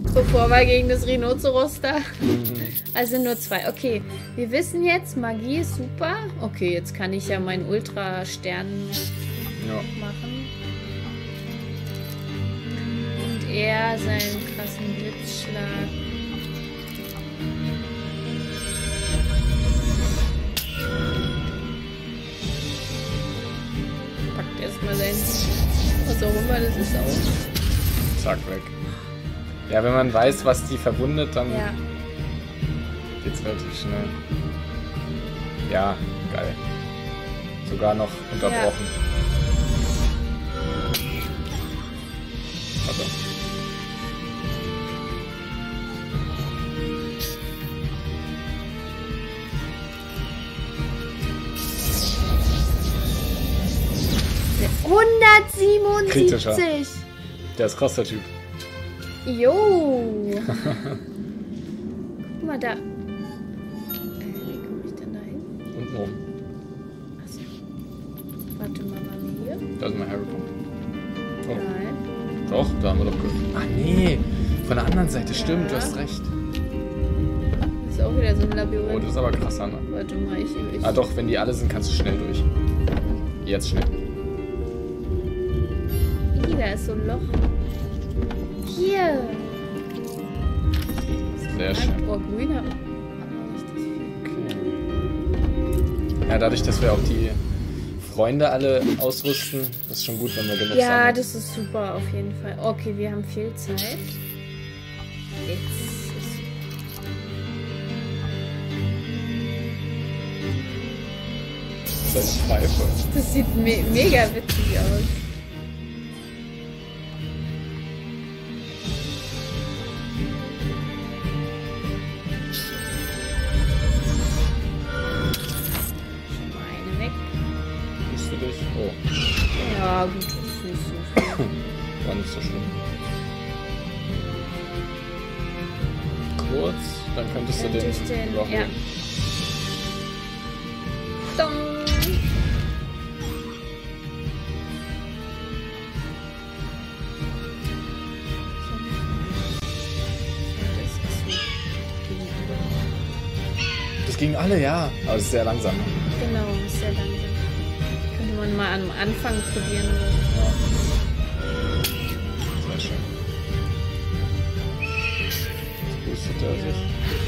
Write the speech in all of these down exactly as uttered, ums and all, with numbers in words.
Bevor wir gegen das Rhinoceros da. Also nur zwei. Okay, wir wissen jetzt, Magie ist super. Okay, jetzt kann ich ja meinen Ultra-Stern ja. machen. Und er seinen krassen Blitzschlag. Packt erstmal sein, was auch immer das ist, auch. Zack, weg. Ja, wenn man weiß, was die verwundet, dann ja. geht's relativ schnell. Ja, geil. Sogar noch unterbrochen. Ja. Warte. hundertsiebenundsiebzig! Kritischer. Der ist krass, der Typ. Jo! Guck mal da. Äh, wie komme ich denn da hin? Unten rum. Achso. Warte mal, waren wir hier? Da ist mein Harry-Punkt. Oh. Nein. Doch, da haben wir doch gehört. Ah, nee. Von der anderen Seite. Stimmt, Ja. du hast recht. Das ist auch wieder so ein Labyrinth. Oh, das ist aber krasser, ne? Warte mal, ich, ich... Ah, doch, wenn die alle sind, kannst du schnell durch. Jetzt schnell. Ih, da ist so ein Loch. Hier! Sehr schön. Oh, grüner. Okay. Ja, dadurch, dass wir auch die Freunde alle ausrüsten, ist schon gut, wenn wir genug Ja, sammeln. das ist super, auf jeden Fall. Okay, wir haben viel Zeit. Jetzt ist... Das ist eine Pfeife. Das sieht me mega witzig aus. Oh. Ja, gut, das ist nicht so schlimm. War nicht so schlimm. Kurz, dann könntest Könnte du den, ich den überholen. ja. Dong. Das ging alle, ja. Aber es ist sehr langsam. Genau, ist sehr langsam. Könnte man mal am Anfang probieren. Ja. Sehr schön. Jetzt boostet er sich.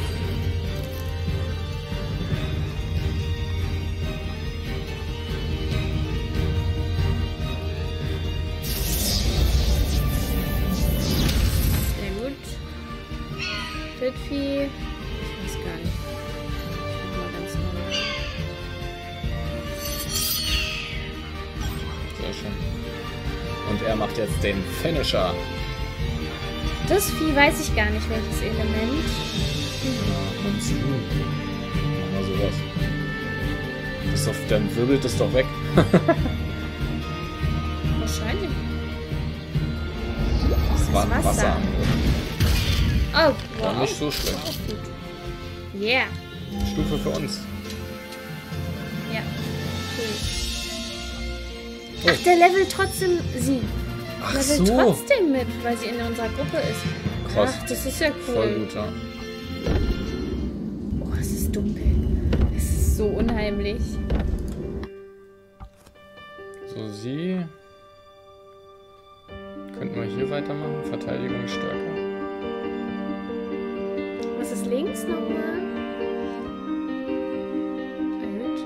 Sehr gut. Wildvieh. Ich weiß gar nicht. Ich mach mal ganz normal. Sehr schön. Und er macht jetzt den Finisher. Das Vieh weiß ich gar nicht, welches Element. Ja, und sie. Mal sowas. Das ist doch, dann wirbelt es doch weg. Wahrscheinlich. Das war ein Wasser. Wasserangriff. Oh, wow. War nicht so schlecht. Auch gut. Yeah. Stufe für uns. Ja. Cool. Oh. Ach, der levelt trotzdem sie. Ach Levelt so. trotzdem mit, weil sie in unserer Gruppe ist. Krass. Ach, das ist ja cool. Voll gut, ja. Oh, es ist dunkel. Es ist so unheimlich. So, sie. Könnten wir hier weitermachen? Verteidigung stärker. Was ist links nochmal? Erhöht.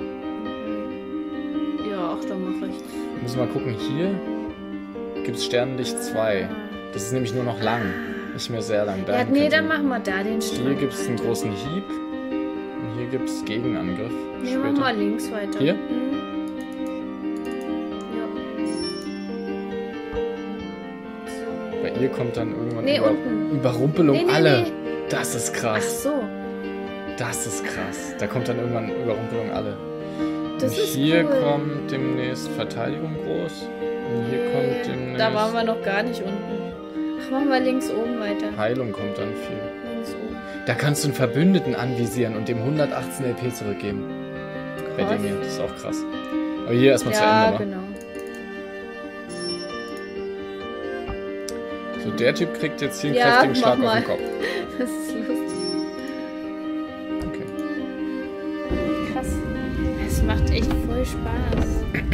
Ja, ach, dann mach ich. Müssen wir mal gucken. Hier gibt es Sternenlicht zwei. Das ist nämlich nur noch lang. Nicht mehr sehr lang. Ja, Dahin nee, könnte- dann machen wir da den Hier Strang. gibt es einen großen Hieb. Und hier gibt es Gegenangriff. Nee, mach später. mal links weiter. Hier? Mhm. Ja. So. Bei ihr kommt dann irgendwann Nee, Über unten. Überrumpelung Nee, nee, alle. nee. Das ist Ach krass. so. Das ist krass. Da kommt dann irgendwann Überrumpelung alle. Das Und ist hier cool. kommt demnächst Verteidigung groß. Und hier kommt demnächst Da waren wir noch gar nicht unten. Ach, machen wir links oben weiter. Heilung kommt dann viel. Links oben. Da kannst du einen Verbündeten anvisieren und dem hundertachtzehn L P zurückgeben. Bei Krass. dem hier. Das ist auch krass. Aber hier erstmal Ja, zu Ende, ne? genau. So, So, der Typ kriegt jetzt hier einen Ja, kräftigen mach Schlag mal. auf den Kopf. Das ist lustig. Okay. Krass. Es macht echt voll Spaß.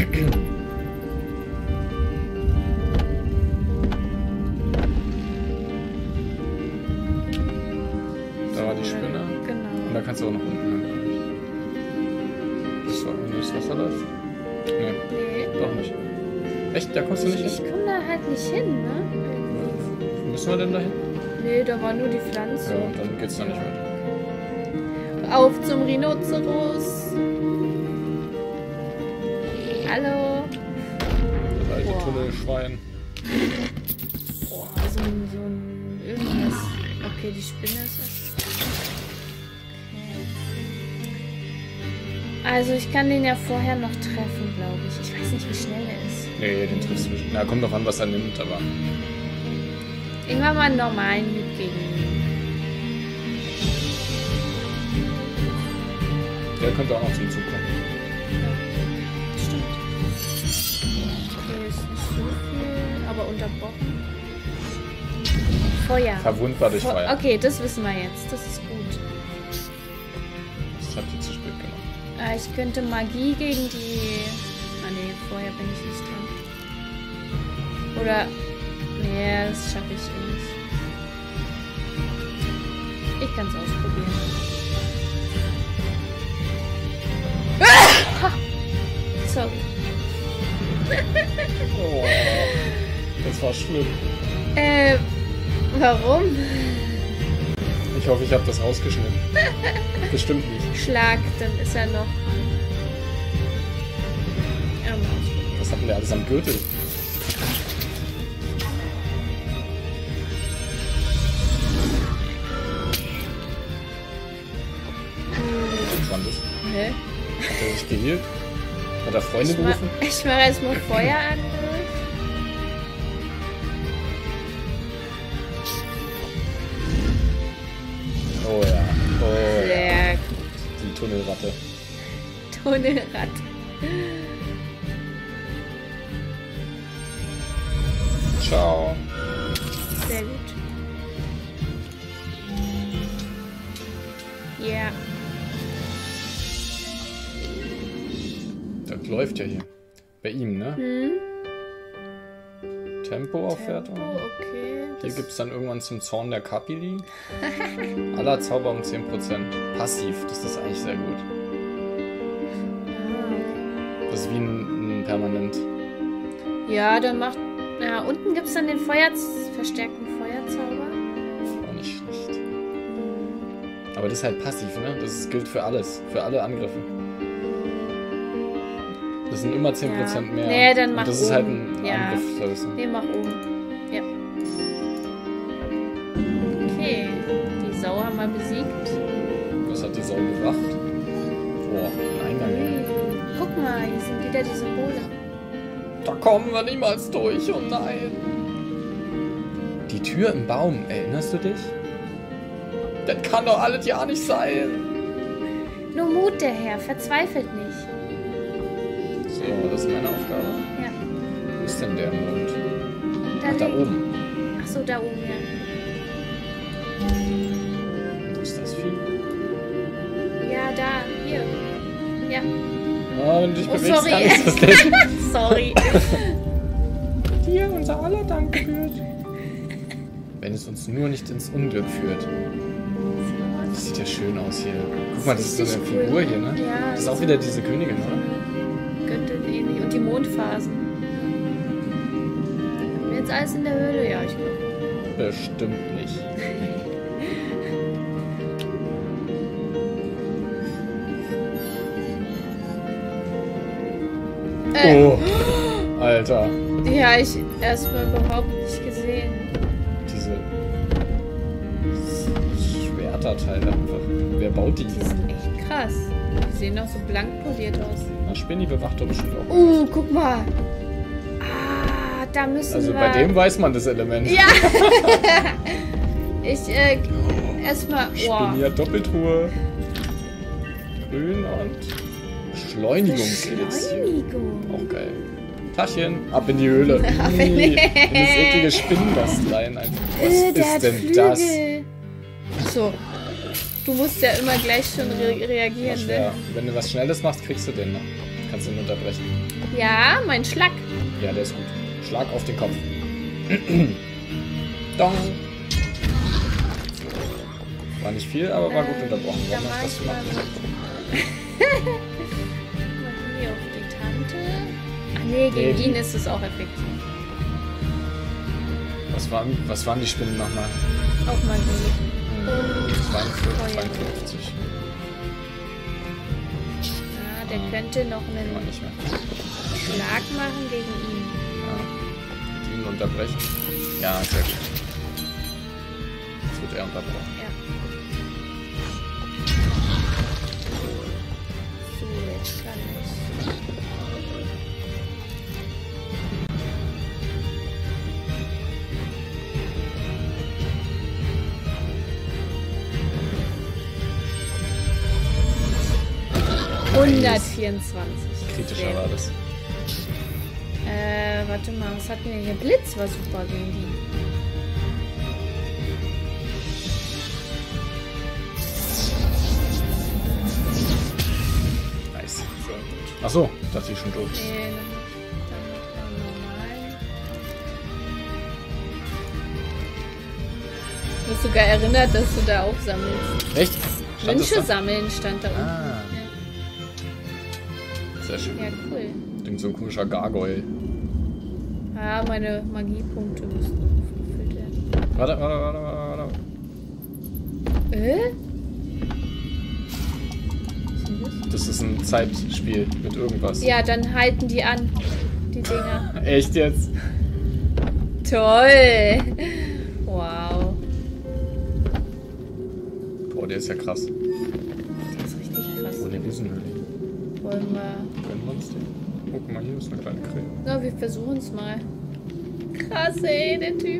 Da war die Spinne. Genau. Und da kannst du auch nach unten lang. Das war, wenn du das Wasser läuft? Nee, Nee. doch nicht. Echt? Da kommst du nicht Ich, hin? ich komme da halt nicht hin, ne? Wo müssen wir denn da hin? Nee, da war nur die Pflanze. Ja, dann geht's da nicht weiter. Auf zum Rhinoceros. Hallo. Das alte Boah. Tunnelschwein. Boah, so ein, so ein irgendwas. Okay, die Spinne ist es. Okay. Also ich kann den ja vorher noch treffen, glaube ich. Ich weiß nicht, wie schnell er ist. Nee, den triffst du nicht. Na, kommt doch an, was er nimmt, aber. Irgendwann mal einen normalen Hieb gegen ihn. Der könnte auch noch zum Zug kommen. Stimmt. Okay, ist nicht so viel, aber unterbrochen. Feuer. Verwundbar durch Fe- Feuer. Okay, das wissen wir jetzt. Das ist gut. Das hat die zu spät genommen. Äh, ich könnte Magie gegen die... Ah nee, vorher bin ich nicht dran. Oder... Nee, das schaffe ich eh nicht. Ich kann es ausprobieren. Ah! Sorry. Oh, das war schlimm. Äh, warum? Ich hoffe, ich habe das rausgeschnitten. Bestimmt nicht. Schlag, dann ist er noch... Ja, mal ausprobieren. Was hat denn der alles am Gürtel? Interessant ist. Hä? Hat er sich geheilt? Hat er Freunde Ich mach, berufen? ich mache erstmal Feuerangriff. Oh ja. Oh ja. Sehr gut. Die Tunnelratte. Tunnelratte. Ciao. Sehr gut. Ja. Das läuft ja hier. Bei ihm, ne? Hm? Tempoaufwertung. Tempo, okay. Hier Das- gibt es dann irgendwann zum Zorn der Kapili. Aller Zauber um zehn Prozent. Passiv, das ist eigentlich sehr gut. Ah, okay. Das ist wie ein, ein Permanent. Ja, dann macht... Ja, unten gibt es dann den Feuer... verstärkten Feuerzauber. Auch nicht schlecht. Aber das ist halt passiv, ne? Das ist, gilt für alles. Für alle Angriffe. Das sind immer zehn Prozent Ja. mehr. Nee, dann Und mach das ist halt oben. ein Ja. Angriff. Service. Nee, mach oben. Ja. Okay. Die Sau haben wir besiegt. Was hat die Sau bewacht? Boah, ein Eingang. Hey. Guck mal, hier sind wieder die Symbole. Da kommen wir niemals durch, oh nein. Die Tür im Baum, erinnerst du dich? Das kann doch alles ja nicht sein. Nur Mut, der Herr. Verzweifelt nicht. So, das ist meine Aufgabe. Ja. Wo ist denn der Mond? Da, Ach, da links. oben. Ach so, da oben, ja. Wo ist das Vieh? Ja, da, hier. Ja. Ah, wenn du dich Oh, bewegst, sorry. kann ich das nicht. Sorry. Dir unser aller Dank führt. Wenn es uns nur nicht ins Unglück führt. Das sieht ja schön aus hier. Guck mal, das ist so eine Richtig cool. Figur hier, ne? Ja. Das ist auch wieder diese Königin, oder? Göttin ähnlich. Und die Mondphasen. Haben wir jetzt alles in der Höhle? Ja, ich glaube. Bestimmt nicht. Äh, Oh, Alter. Ja, ich erstmal überhaupt nicht gesehen. Diese Schwerterteile einfach. Wer baut die? Die sind echt krass. Die sehen auch so blank poliert aus. Na, Spinni bewacht doch bestimmt auch. Uh, guck mal. Ah, da müssen Also wir... bei dem weiß man das Element. Ja. ich, äh, erstmal... Spinni Boah. hat Doppeltruhe. Grün und Beschleunigungselixier. Beschleunigung. Auch geil. Taschen, ab in die Höhle. Nee, in das eklige Spinnennest rein. Einfach. Was Äh, der ist hat denn Flügel. das? Achso. Du musst ja immer gleich schon re reagieren, Schwer. ne? Wenn du was Schnelles machst, kriegst du den, ne? Kannst du ihn unterbrechen. Ja, mein Schlag. Ja, der ist gut. Schlag auf den Kopf. Dong. War nicht viel, aber war gut unterbrochen. Da Warum mach hast du das ich gemacht? Magie auf die Tante. Ach nee, gegen Nee, ihn die- ist es auch effektiv. Was waren, was waren die Spinnen nochmal? Auch Magie. Hm, zweiundvierzig, zweiundfünfzig. Ja, der könnte noch War einen nicht mehr. Schlag machen gegen ihn. Ja. Ihn unterbrechen. Ja, sehr gut. Jetzt wird er unterbrochen. Ja. So, jetzt kann ich. hundertvierundzwanzig. Kritischer war das. Äh, warte mal, was hatten wir hier? Blitz war super gegen die. Nice. Achso, dachte ich schon tot. Nee, dann dann normal. Du bist sogar erinnert, dass du da aufsammelst. Echt? Stand das Wünsche da? sammeln stand da unten. Ah, sehr schön. Ja, cool. Klingt so ein komischer Gargoyle. Ah, meine Magiepunkte müssen aufgefüllt werden. Warte, warte, warte, warte, warte. Äh? Was ist denn das? Das ist ein Zeitspiel mit irgendwas. Ja, dann halten die an, die Dinger. Echt jetzt? Toll! Wow. Boah, der ist ja krass. Das ist richtig krass. Oh, der Riesenhöhle. Wollen wir... Können wir uns den? Guck mal, hier ist eine kleine Krähe. Na, wir versuchen es mal. Krass, ey, der Typ.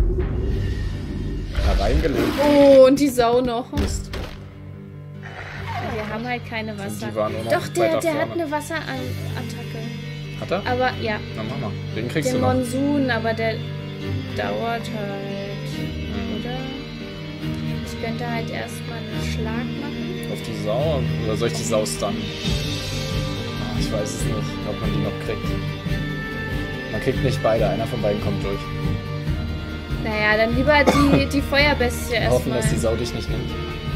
Da reingelegt. Oh, und die Sau noch. Mist. Wir haben halt keine Wasser. Die waren nur noch Doch, der, weiter der hat vorne. eine Wasserattacke. Hat er? Aber ja, Na, mach mal. Den kriegst den du noch. Monsun, aber der dauert halt. Mhm. Oder? Ich könnte halt erstmal einen Schlag machen. Auf die Sau? Oder soll ich die Sau stunnen? Ah, ich weiß es nicht, ob man die noch kriegt. Man kriegt nicht beide. Einer von beiden kommt durch. Naja, dann lieber die, die Feuerbestie Wir hoffen, erstmal. dass die Sau dich nicht nimmt.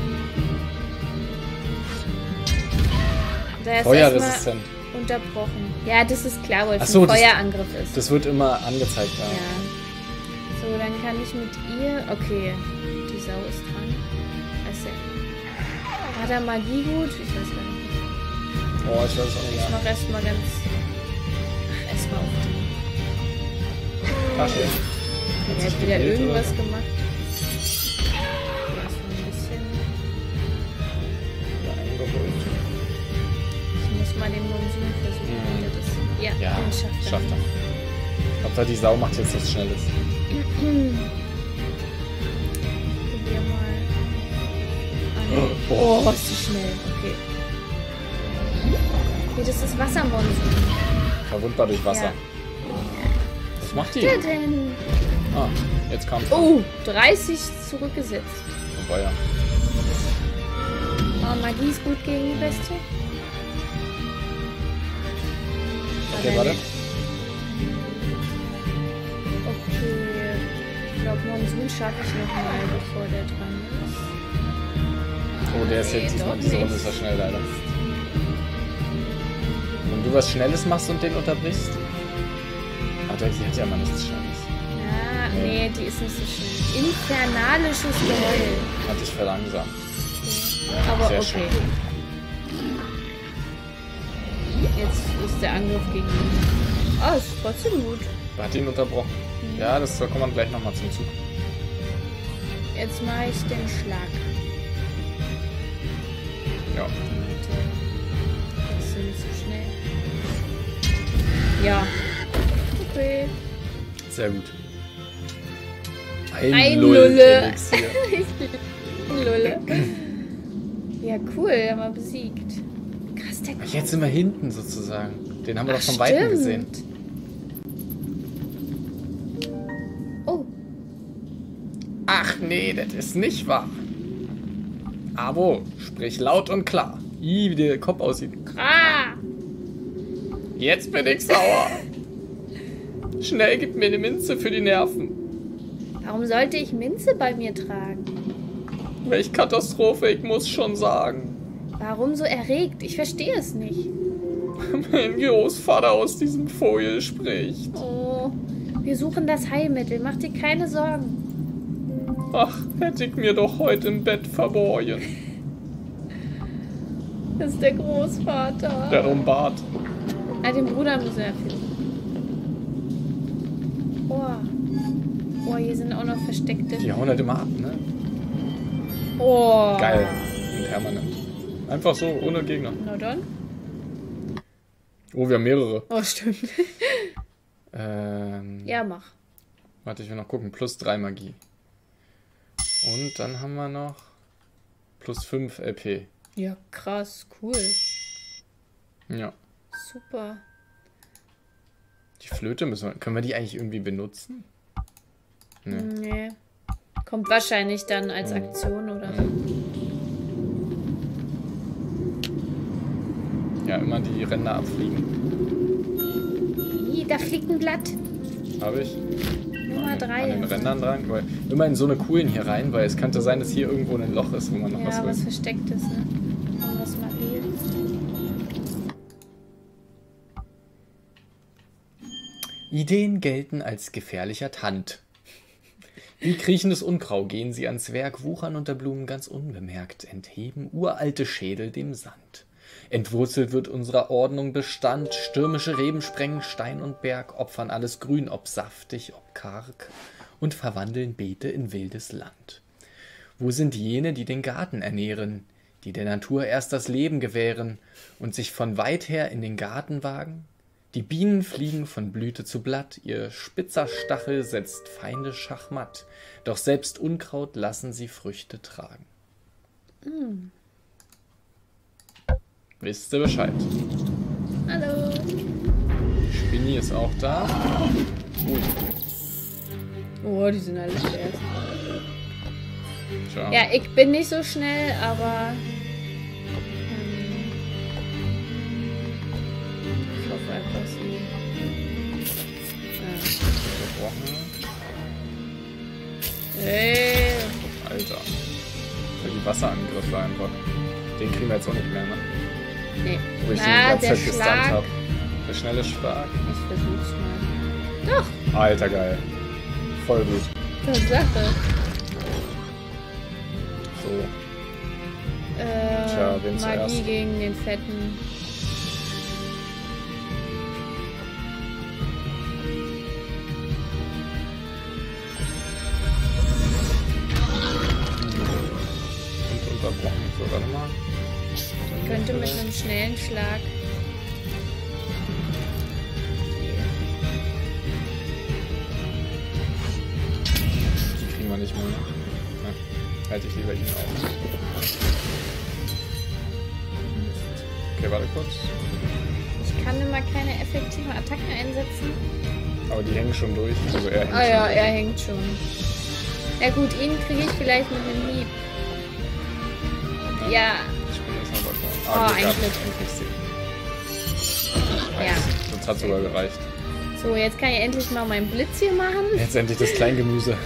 Der ist Feuerresistent. erstmal unterbrochen. Ja, das ist klar, weil es Ach so, ein das- Feuerangriff ist. Das wird immer angezeigt. Ja. Ja. So, dann kann ich mit ihr... Okay, die Sau ist dran. Also, hat er Magie gut? Ich weiß gar nicht. Oh, ich weiß auch nicht Ich mehr. mach erstmal ganz... Ach, erstmal auf die. Tasche. Der sich hat wieder gewählt, irgendwas oder? gemacht. Erstmal ein bisschen... Ja, eingeholt. Ich muss mal den Monsun versuchen. Mhm. wieder Das, ja, Ja, den schafft er. schafft er. Hauptsache die Sau macht jetzt nichts Schnelles. Probier mal. Ah, nee. Oh. Oh, ist die schnell. Okay. Okay, das ist Wassermonsun. Verwundbar durch Wasser. Ja. Was macht die? Wer denn? Ah, jetzt kommt. Oh, dreißig zurückgesetzt. Wobei ja. Oh, Magie ist gut gegen die Bestie. Okay, Aber warte. nicht. Okay. Ich glaube, Monsun schaffe ich noch mal, bevor der dran ist. Oh, der ist Nee, jetzt diesmal doch diese Runde nicht. ist er schnell leider. Wenn du was Schnelles machst und den unterbrichst. Ah, die hat ja mal nichts Schnelles. Ja, nee, die ist nicht so schön. Infernalisches Geheul. Hat dich verlangsamt. Aber sehr okay. schön. Jetzt ist der Angriff gegen ihn. Oh, ist trotzdem gut. Hat ihn unterbrochen. Ja, das da kommt man gleich nochmal zum Zug. Jetzt mache ich den Schlag. Ja. Bitte. Das ist nicht so schnell. Ja. Okay. Sehr gut. Ein Lull Lulle. Elixier. Lulle. Ja, cool, haben wir besiegt. Krass, der Jetzt sind wir hinten sozusagen. Den haben wir Ach, doch von Weitem stimmt. gesehen. Ach nee, das ist nicht wahr. Abo, sprich laut und klar. Ih, wie der Kopf aussieht. Ah! Jetzt bin ich sauer. Schnell, gib mir eine Minze für die Nerven. Warum sollte ich Minze bei mir tragen? Welch Katastrophe, ich muss schon sagen. Warum so erregt? Ich verstehe es nicht. Mein Großvater aus diesem Vogel spricht. Oh, wir suchen das Heilmittel. Mach dir keine Sorgen. Ach, hätte ich mir doch heute im Bett verborgen. Das ist der Großvater. Der Umbart. Ah, den Bruder muss er finden. Oh. Oh, hier sind auch noch versteckte. Die hauen halt immer ab, ne? Oh. Geil. Und permanent. Einfach so, ohne Gegner. Na dann. Oh, wir haben mehrere. Oh, stimmt. ähm, Ja, mach. Warte, ich will noch gucken. Plus drei Magie. Und dann haben wir noch plus fünf L P. Ja, krass, cool. Ja. Super. Die Flöte müssen wir... Können wir die eigentlich irgendwie benutzen? Nee. Nee. Kommt wahrscheinlich dann als Aktion oder so. Ja, immer die Ränder abfliegen. Ih, da fliegt ein Blatt. Habe ich. Nummer An drei. den Rändern dran. Weil immer in so eine Kuhlen hier rein, weil es könnte sein, dass hier irgendwo ein Loch ist, wo man noch Ja, was will. was Verstecktes, ne? Was mal fehlt. Ideen gelten als gefährlicher Tand. Wie kriechendes Unkraut gehen sie ans Werk, wuchern unter Blumen ganz unbemerkt, entheben uralte Schädel dem Sand. Entwurzelt wird unserer Ordnung Bestand, stürmische Reben sprengen Stein und Berg, opfern alles Grün, ob saftig, ob karg, und verwandeln Beete in wildes Land. Wo sind jene, die den Garten ernähren, die der Natur erst das Leben gewähren und sich von weit her in den Garten wagen? Die Bienen fliegen von Blüte zu Blatt, ihr spitzer Stachel setzt Feinde schachmatt, doch selbst Unkraut lassen sie Früchte tragen. Mm. Wisst ihr Bescheid? Hallo. Spinni ist auch da. Ui. Oh, die sind alle schwer. Tja. Ja, ich bin nicht so schnell, aber... Ich hoffe einfach, sie... Ja. Hey. Alter. Für die Wasserangriffe einfach. Den kriegen wir jetzt auch nicht mehr, ne? Nee. Wo ich den Ah, die ganze der Zeit gestunt Schlag. habe. Der schnelle Schlag. Ich versuch's mal. Doch, Alter, geil. Voll gut. Tatsache. So. Äh, Tja, wen Magie zuerst? gegen den Fetten. Und unterbrochen. So, warte mal. Könnte mit einem schnellen Schlag. Die kriegen wir nicht mehr. Ne? Halte ich lieber ihn auf. Okay, warte kurz. Ich kann immer keine effektiven Attacken einsetzen. Aber die hängen schon durch. Also er hängt Ah ja, schon er hängt schon. Ja gut, ihn kriege ich vielleicht mit einem Hieb. durch. Ja, Ich bin jetzt noch weiter. Oh, Ah, Glück ein gehabt. Glück. Du kriegst sie. ja. Das hat sogar gereicht. So, jetzt kann ich endlich mal meinen Blitz hier machen. Jetzt endlich das Kleingemüse.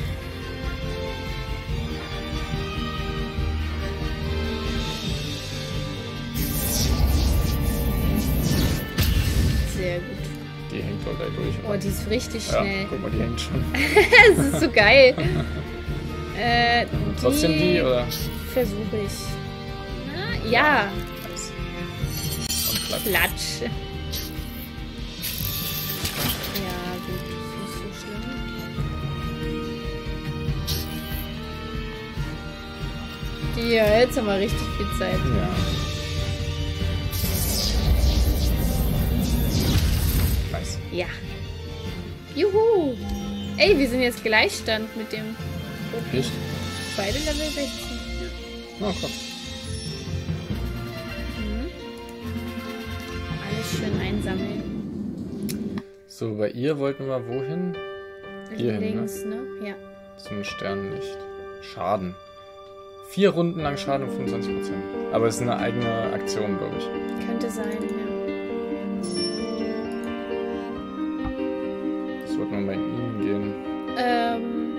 Sehr gut. Die hängt wohl gleich durch. Oh, die ist richtig Ja, schnell. guck mal, die hängt schon. Das ist so geil. äh, Trotzdem die, oder? Versuche ich. Na, ja. Nice. Und platt. Klatsch. Ja, gut. Ist nicht so schlimm. Ja, jetzt haben wir richtig viel Zeit. Ja. Nice. Ja. Juhu. Ey, wir sind jetzt Gleichstand mit dem Echt? beide Level sechzehn. Oh, komm. Mhm. Alles schön einsammeln. So, bei ihr wollten wir wohin? Hier hin, Links, ne? Ja. Zum Sternenlicht. Schaden. Vier Runden lang Schaden um fünfundzwanzig Prozent. Aber es ist eine eigene Aktion, glaube ich. Könnte sein, ja. Das wird mal bei ihm gehen. Ähm.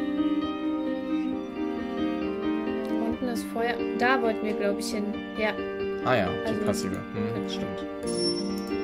Unten ist Feuer. Da wollten wir, glaube ich, hin. Ja. Ah ja, die Also- passive. Hm, stimmt.